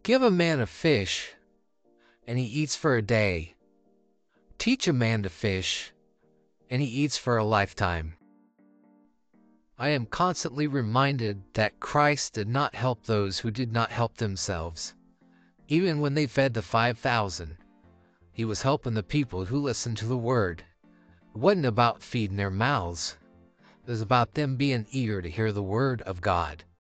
Give a man a fish, and he eats for a day. Teach a man to fish, and he eats for a lifetime. I am constantly reminded that Christ did not help those who did not help themselves. Even when they fed the 5,000, he was helping the people who listened to the word. It wasn't about feeding their mouths. It was about them being eager to hear the word of God.